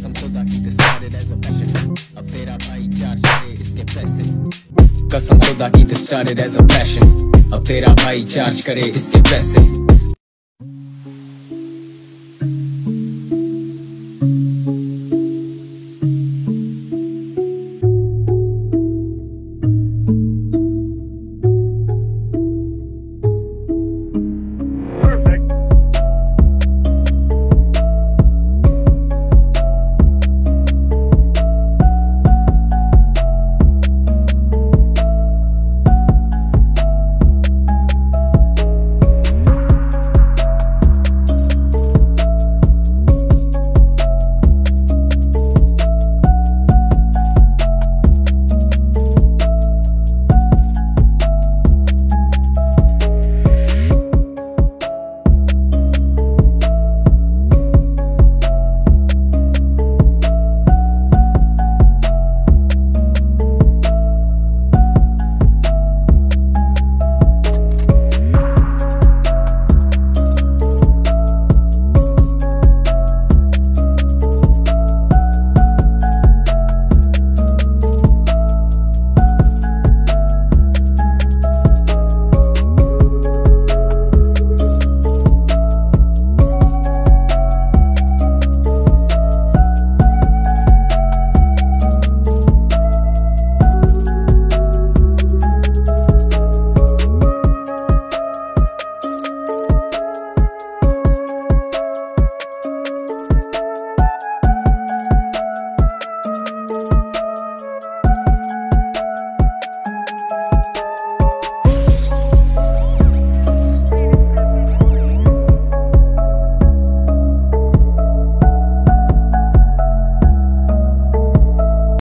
कसम खुदा की तो started as a passion, अब तेरा भाई चार्ज करे इसके पैसे। कसम खुदा की तो started as a passion, अब तेरा भाई चार्ज करे इसके पैसे।